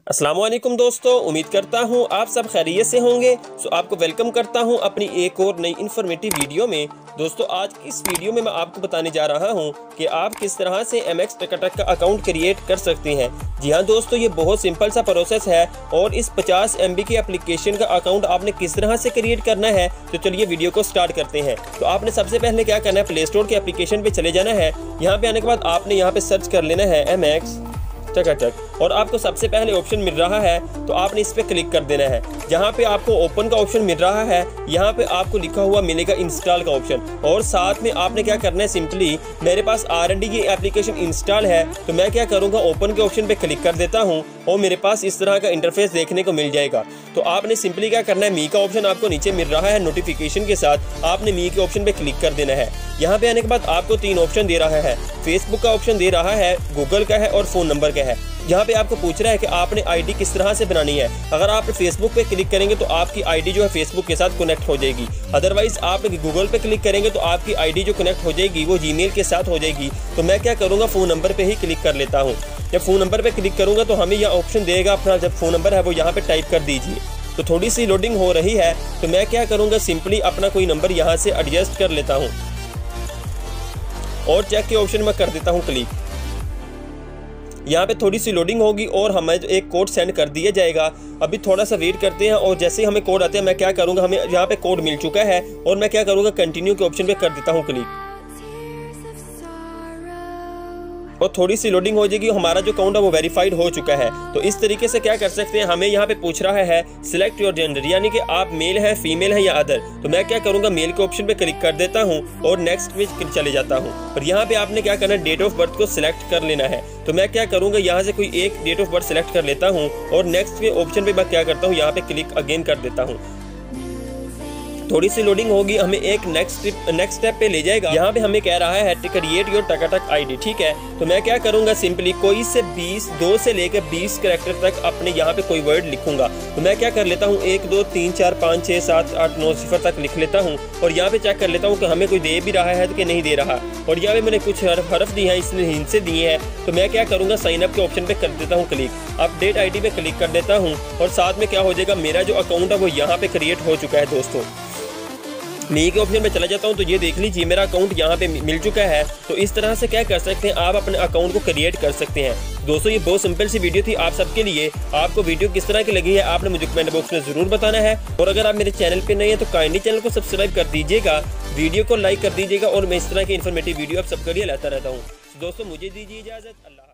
अस्सलाम वालेकुम दोस्तों, उम्मीद करता हूँ आप सब खैरियत से होंगे। आपको वेलकम करता हूँ अपनी एक और नई इन्फॉर्मेटिव वीडियो में। दोस्तों आज की इस वीडियो में मैं आपको बताने जा रहा हूँ कि आप किस तरह से MX टकाटक का अकाउंट क्रिएट कर सकते हैं। जी हाँ दोस्तों, ये बहुत सिंपल सा प्रोसेस है और इस 50 MB की एप्लीकेशन का अकाउंट आपने किस तरह से क्रिएट करना है, तो चलिए वीडियो को स्टार्ट करते हैं। तो आपने सबसे पहले क्या करना है, प्ले स्टोर की एप्लीकेशन पे चले जाना है। यहाँ पे आने के बाद आपने यहाँ पे सर्च कर लेना है MX टकाटक और आपको सबसे पहले ऑप्शन मिल रहा है तो आपने इस पे क्लिक कर देना है। जहाँ पे आपको ओपन का ऑप्शन मिल रहा है, यहाँ पे आपको लिखा हुआ मिलेगा इंस्टॉल का ऑप्शन और साथ में आपने क्या करना है, सिंपली मेरे पास R&D की एप्लीकेशन इंस्टॉल है तो मैं क्या करूँगा, ओपन के ऑप्शन पे क्लिक कर देता हूँ और मेरे पास इस तरह का इंटरफेस देखने को मिल जाएगा। तो आपने सिंपली क्या करना है, मी का ऑप्शन आपको नीचे मिल रहा है नोटिफिकेशन के साथ, आपने मी के ऑप्शन पे क्लिक कर देना है। यहाँ पे आने के बाद आपको 3 ऑप्शन दे रहा है, फेसबुक का ऑप्शन दे रहा है, गूगल का है और फ़ोन नंबर का है। यहाँ पे आपको पूछ रहा है कि आपने आईडी किस तरह से बनानी है। अगर आप फेसबुक पे क्लिक करेंगे तो आपकी आईडी जो है फेसबुक के साथ कनेक्ट हो जाएगी। अदरवाइज आप गूगल पे क्लिक करेंगे तो आपकी आईडी जो कनेक्ट हो जाएगी वो जीमेल के साथ हो जाएगी। तो मैं क्या करूँगा, फ़ोन नंबर पे ही क्लिक कर लेता हूँ। जब फ़ोन नंबर पे क्लिक करूँगा तो हमें यह ऑप्शन देगा, अपना जब फ़ोन नंबर है वो यहाँ पे टाइप कर दीजिए। तो थोड़ी सी लोडिंग हो रही है तो मैं क्या करूँगा, सिंपली अपना कोई नंबर यहाँ से एडजस्ट कर लेता हूँ और चेक के ऑप्शन में कर देता हूँ क्लिक। यहाँ पे थोड़ी सी लोडिंग होगी और हमें एक कोड सेंड कर दिया जाएगा। अभी थोड़ा सा वेट करते हैं और जैसे ही हमें कोड आते हैं मैं क्या करूँगा, हमें यहाँ पे कोड मिल चुका है और मैं क्या करूँगा, कंटिन्यू के ऑप्शन पे कर देता हूँ क्लिक और थोड़ी सी लोडिंग हो जाएगी। हमारा जो अकाउंट है वो वेरीफाइड हो चुका है। तो इस तरीके से क्या कर सकते हैं, हमें यहाँ पे पूछ रहा है सिलेक्ट योर जेंडर, यानी कि आप मेल हैं, फीमेल हैं या अदर। तो मैं क्या करूँगा, मेल के ऑप्शन पे क्लिक कर देता हूँ और नेक्स्ट पे चले जाता हूँ। और यहाँ पे आपने क्या करना है, डेट ऑफ बर्थ को सिलेक्ट कर लेना है। तो मैं क्या करूँगा, यहाँ से कोई एक डेट ऑफ बर्थ सिलेक्ट कर लेता हूँ और नेक्स्ट के ऑप्शन पे मैं क्या करता हूँ, यहाँ पे क्लिक अगेन कर देता हूँ। थोड़ी सी लोडिंग होगी, हमें एक नेक्स्ट स्टेप पे ले जाएगा। यहाँ पे हमें कह रहा है क्रिएट योर टकाटक आईडी, ठीक है। तो मैं क्या करूँगा, सिंपली कोई से 2 से लेकर 20 कैरेक्टर तक अपने यहाँ पे कोई वर्ड लिखूंगा। तो मैं क्या कर लेता हूँ, 1 2 3 4 5 6 7 8 9 0 तक लिख लेता हूँ और यहाँ पे चेक कर लेता हूँ कि हमें कोई दे भी रहा है तो कि नहीं दे रहा। और यहाँ पे मैंने कुछ हरफ दिए हैं, इसने हिंट से दिए हैं। तो मैं क्या करूँगा, साइन अप के ऑप्शन पे कर देता हूँ क्लिक, अपडेट आईडी पे क्लिक कर देता हूँ और साथ में क्या हो जाएगा, मेरा जो अकाउंट है वो यहाँ पे क्रिएट हो चुका है। दोस्तों मी के ऑप्शन में चला जाता हूँ तो ये देख लीजिए मेरा अकाउंट यहाँ पे मिल चुका है। तो इस तरह से क्या कर सकते हैं, आप अपने अकाउंट को क्रिएट कर सकते हैं। दोस्तों ये बहुत सिंपल सी वीडियो थी आप सबके लिए। आपको वीडियो किस तरह की लगी है आपने मुझे कमेंट बॉक्स में ज़रूर बताना है। और अगर आप मेरे चैनल पे नए हैं तो काइंडली चैनल को सब्सक्राइब कर दीजिएगा, वीडियो को लाइक कर दीजिएगा और मैं इस तरह की इन्फॉर्मेटिव वीडियो आप सबके लिए लाता रहता हूँ। दोस्तों मुझे दीजिए इजाज़त। अल्लाह।